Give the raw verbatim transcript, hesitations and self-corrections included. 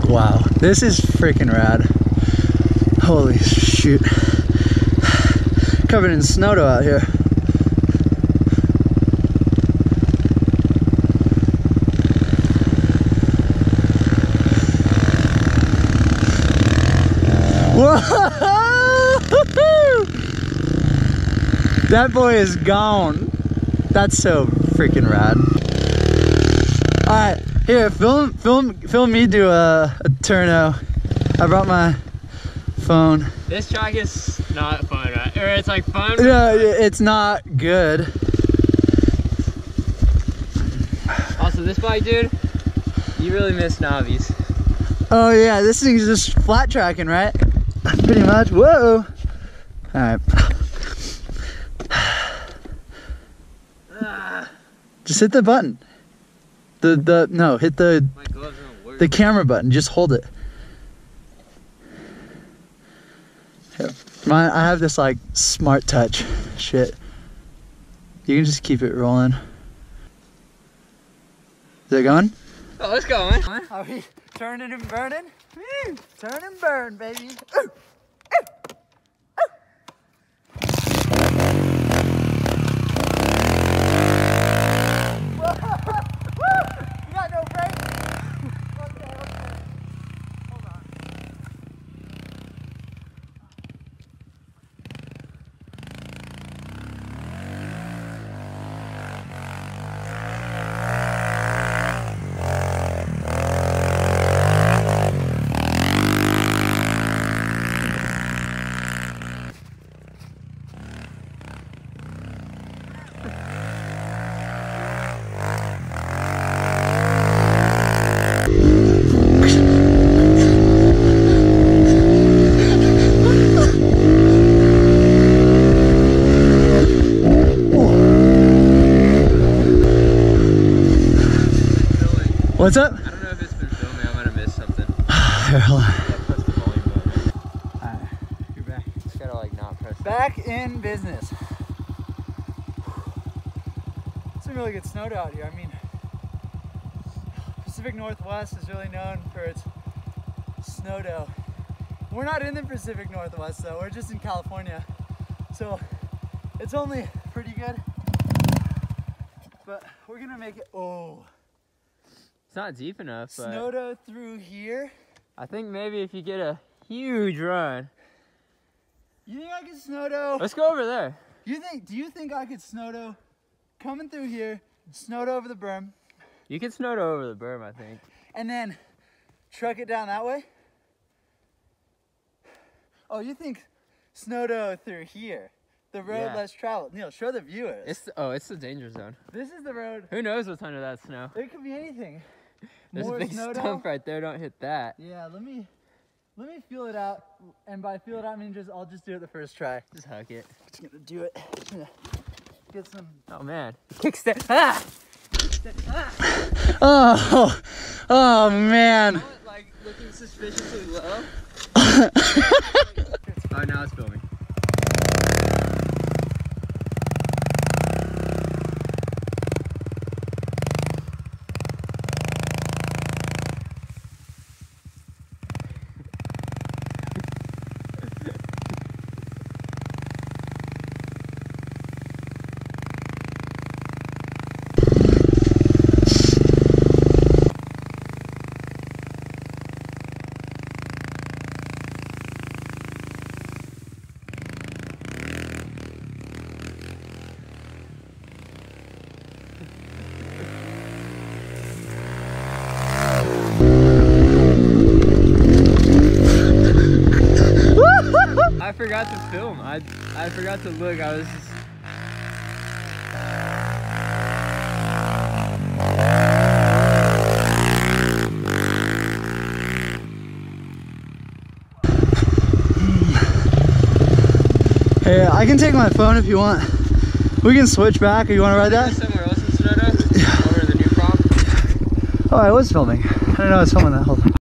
Wow, this is freaking rad. Holy shoot. Covered in snow out here. Whoa! That boy is gone. That's so freaking rad. All right, here, film, film, film me do a, a turno. I brought my phone. This track is not fun, right? Or it's like fun. No, it's not good. Also, this bike, dude, you really miss Navi's. Oh yeah, this thing's just flat tracking, right? Pretty much. Whoa. All right. Just hit the button. The the no, hit the My gloves don't work. the camera button. Just hold it. Here. Mine, I have this like smart touch shit. You can just keep it rolling. Is it going? Oh, it's going. Are we turning and burning? Woo! Turn and burn, baby. Ooh. What's up? I don't know if it's been filming. I might have missed something. Here, hold on. Yeah, press the volume button. Alright, you're back. Just gotta like not press that. Back in business. It's a really good snow out here. I mean, Pacific Northwest is really known for its snow dough. We're not in the Pacific Northwest though. We're just in California. So it's only pretty good. But we're gonna make it. Oh. It's not deep enough, but Snow dough through here. I think maybe if you get a huge run. You think I could snow dough? Let's go over there. You think? Do you think I could snow dough coming through here, snow dough over the berm, You can snow it over the berm, I think. and then truck it down that way? Oh, you think snow dough through here? The road Yeah. less traveled. Neil, show the viewers. It's the, oh, it's the danger zone. This is the road. Who knows what's under that snow? It could be anything. There's More a big snow stump dough? right there. Don't hit that. Yeah, let me let me feel it out, and by feel it out I mean just I'll just do it the first try. Just huck it. Just gonna do it. Just gonna get some. Oh man. Kickstand. Ah! Oh, oh man. Like looking suspiciously low. Oh, now it's filming. I forgot to film. I I forgot to look. I was just... Hey, I can take my phone if you want. We can switch back. You want to ride that? Somewhere else in Sonata? Yeah. Over in the new prop? Oh, I was filming. I didn't know I was filming that. Hold on.